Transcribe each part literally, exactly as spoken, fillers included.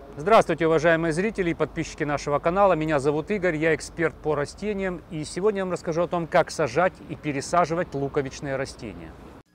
Здравствуйте, уважаемые зрители и подписчики нашего канала. Меня зовут Игорь, я эксперт по растениям. И сегодня я вам расскажу о том, как сажать и пересаживать луковичные растения.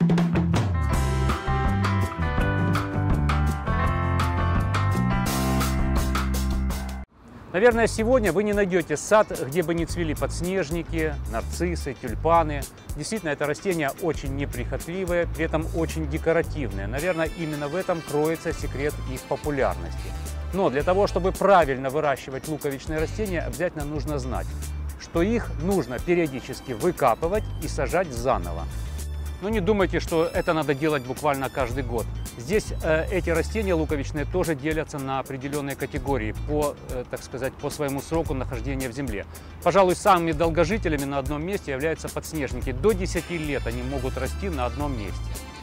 Наверное, сегодня вы не найдете сад, где бы не цвели подснежники, нарциссы, тюльпаны. Действительно, это растения очень неприхотливые, при этом очень декоративные. Наверное, именно в этом кроется секрет их популярности. Но для того, чтобы правильно выращивать луковичные растения, обязательно нужно знать, что их нужно периодически выкапывать и сажать заново. Но не думайте, что это надо делать буквально каждый год. Здесь э, эти растения луковичные тоже делятся на определенные категории по, э, так сказать, по своему сроку нахождения в земле. Пожалуй, самыми долгожителями на одном месте являются подснежники. До десяти лет они могут расти на одном месте.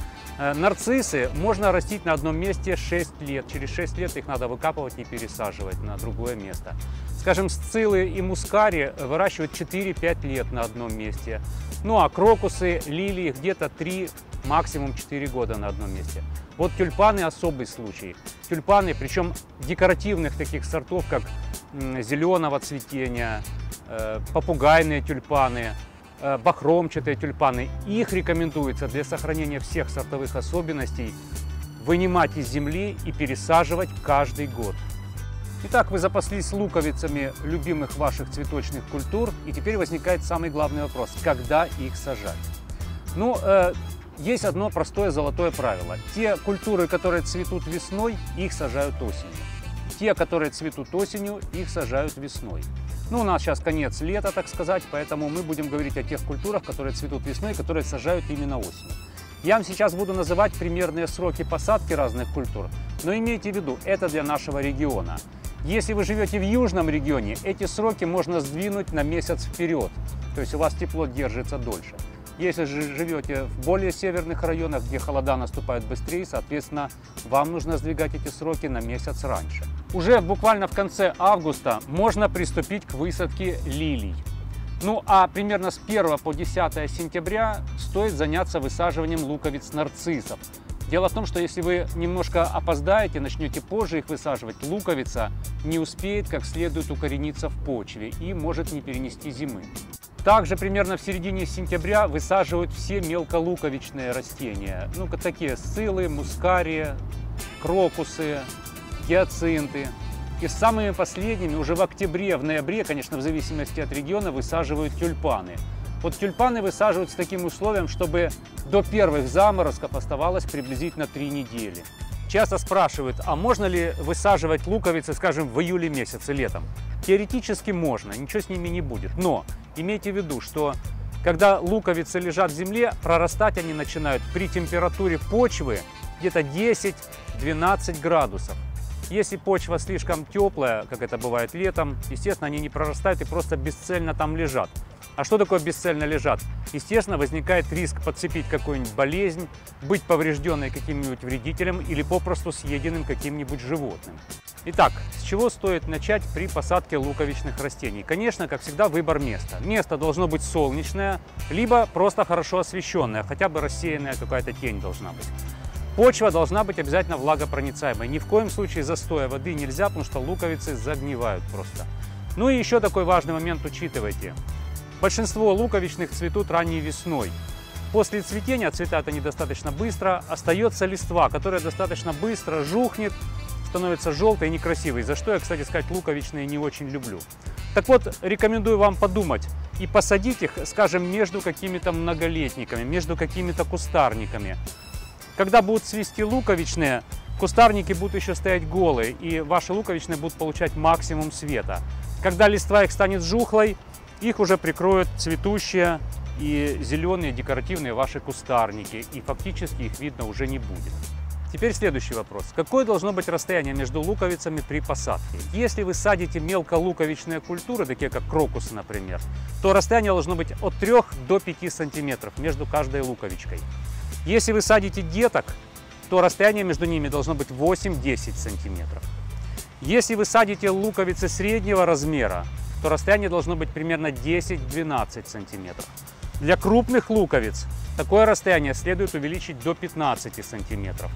Э, нарциссы можно растить на одном месте шесть лет. Через шесть лет их надо выкапывать и пересаживать на другое место. Скажем, сциллы и мускари выращивают четыре-пять лет на одном месте. Ну а крокусы, лилии где-то три, максимум четыре года на одном месте. Вот тюльпаны особый случай. Тюльпаны, причем декоративных таких сортов, как зеленого цветения, попугайные тюльпаны, бахромчатые тюльпаны. Их рекомендуется для сохранения всех сортовых особенностей вынимать из земли и пересаживать каждый год. Итак, вы запаслись луковицами любимых ваших цветочных культур, и теперь возникает самый главный вопрос – когда их сажать? Ну, э, есть одно простое золотое правило. Те культуры, которые цветут весной, их сажают осенью. Те, которые цветут осенью, их сажают весной. Ну, у нас сейчас конец лета, так сказать, поэтому мы будем говорить о тех культурах, которые цветут весной, которые сажают именно осенью. Я вам сейчас буду называть примерные сроки посадки разных культур, но имейте в виду, это для нашего региона. Если вы живете в южном регионе, эти сроки можно сдвинуть на месяц вперед, то есть у вас тепло держится дольше. Если же живете в более северных районах, где холода наступают быстрее, соответственно, вам нужно сдвигать эти сроки на месяц раньше. Уже буквально в конце августа можно приступить к высадке лилий. Ну а примерно с первого по десятое сентября стоит заняться высаживанием луковиц нарциссов. Дело в том, что если вы немножко опоздаете, начнете позже их высаживать, луковица не успеет как следует укорениться в почве и может не перенести зимы. Также примерно в середине сентября высаживают все мелколуковичные растения. Ну, такие сциллы, мускарии, крокусы, гиацинты. И самыми последними уже в октябре, в ноябре, конечно, в зависимости от региона, высаживают тюльпаны. Вот тюльпаны высаживают с таким условием, чтобы до первых заморозков оставалось приблизительно три недели. Часто спрашивают, а можно ли высаживать луковицы, скажем, в июле месяце, летом? Теоретически можно, ничего с ними не будет. Но имейте в виду, что когда луковицы лежат в земле, прорастать они начинают при температуре почвы где-то десять-двенадцать градусов. Если почва слишком теплая, как это бывает летом, естественно, они не прорастают и просто бесцельно там лежат. А что такое бесцельно лежат? Естественно, возникает риск подцепить какую-нибудь болезнь, быть поврежденной каким-нибудь вредителем или попросту съеденным каким-нибудь животным. Итак, с чего стоит начать при посадке луковичных растений? Конечно, как всегда, выбор места. Место должно быть солнечное, либо просто хорошо освещенное, хотя бы рассеянная какая-то тень должна быть. Почва должна быть обязательно влагопроницаемой. Ни в коем случае застоя воды нельзя, потому что луковицы загнивают просто. Ну и еще такой важный момент учитывайте. Большинство луковичных цветут ранней весной. После цветения, цветают они достаточно быстро, остается листва, которая достаточно быстро жухнет, становится желтой и некрасивой, за что я, кстати сказать, луковичные не очень люблю. Так вот, рекомендую вам подумать и посадить их, скажем, между какими-то многолетниками, между какими-то кустарниками. Когда будут цвести луковичные, кустарники будут еще стоять голые, и ваши луковичные будут получать максимум света. Когда листва их станет жухлой, их уже прикроют цветущие и зеленые декоративные ваши кустарники, и фактически их видно уже не будет. Теперь следующий вопрос. Какое должно быть расстояние между луковицами при посадке? Если вы садите мелколуковичные культуры, такие как крокусы, например, то расстояние должно быть от трёх до пяти сантиметров между каждой луковичкой. Если вы садите деток, то расстояние между ними должно быть восемь-десять сантиметров. Если вы садите луковицы среднего размера, то расстояние должно быть примерно десять-двенадцать сантиметров. Для крупных луковиц такое расстояние следует увеличить до пятнадцати сантиметров.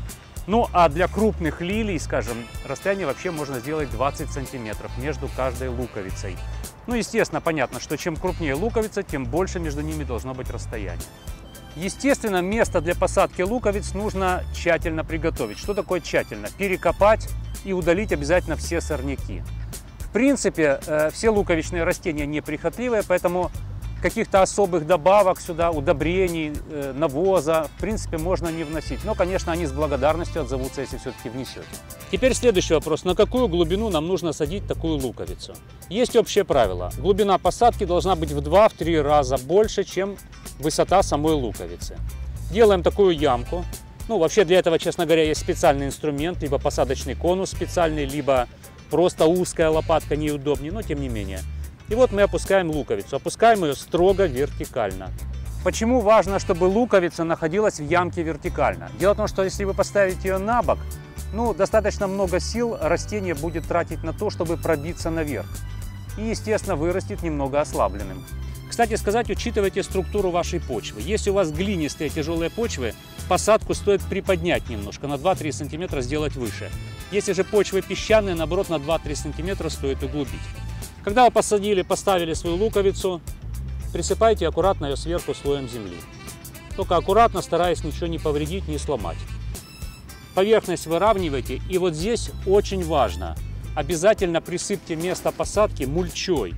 Ну а для крупных лилий, скажем, расстояние вообще можно сделать двадцать сантиметров между каждой луковицей. Ну, естественно, понятно, что чем крупнее луковица, тем больше между ними должно быть расстояние. Естественно, место для посадки луковиц нужно тщательно приготовить. Что такое тщательно? Перекопать и удалить обязательно все сорняки. В принципе, все луковичные растения неприхотливые, поэтому каких-то особых добавок сюда, удобрений, навоза, в принципе, можно не вносить. Но, конечно, они с благодарностью отзовутся, если все-таки внесете. Теперь следующий вопрос. На какую глубину нам нужно садить такую луковицу? Есть общее правило. Глубина посадки должна быть в два-три раза больше, чем высота самой луковицы. Делаем такую ямку. Ну, вообще для этого, честно говоря, есть специальный инструмент, либо посадочный конус специальный, либо просто узкая лопатка неудобнее, но тем не менее. И вот мы опускаем луковицу. Опускаем ее строго вертикально. Почему важно, чтобы луковица находилась в ямке вертикально? Дело в том, что если вы поставите ее на бок, ну, достаточно много сил растение будет тратить на то, чтобы пробиться наверх. И, естественно, вырастет немного ослабленным. Кстати сказать, учитывайте структуру вашей почвы. Если у вас глинистые тяжелые почвы, посадку стоит приподнять немножко, на два-три сантиметра сделать выше. Если же почвы песчаные, наоборот, на два-три сантиметра стоит углубить. Когда вы посадили, поставили свою луковицу, присыпайте аккуратно ее сверху слоем земли. Только аккуратно, стараясь ничего не повредить, не сломать. Поверхность выравнивайте. И вот здесь очень важно, обязательно присыпьте место посадки мульчой.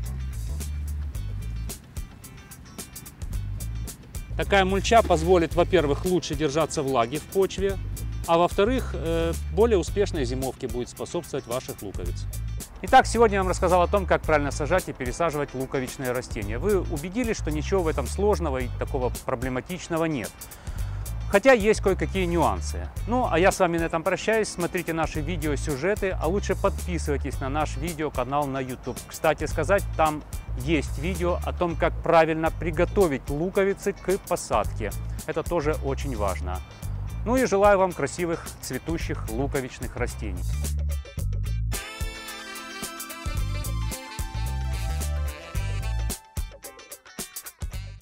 Такая мульча позволит, во-первых, лучше держаться влаги в почве, а во-вторых, более успешной зимовке будет способствовать ваших луковиц. Итак, сегодня я вам рассказал о том, как правильно сажать и пересаживать луковичные растения. Вы убедились, что ничего в этом сложного и такого проблематичного нет. Хотя есть кое-какие нюансы. Ну, а я с вами на этом прощаюсь. Смотрите наши видеосюжеты, а лучше подписывайтесь на наш видеоканал на YouTube. Кстати сказать, там есть видео о том, как правильно приготовить луковицы к посадке. Это тоже очень важно. Ну и желаю вам красивых цветущих луковичных растений.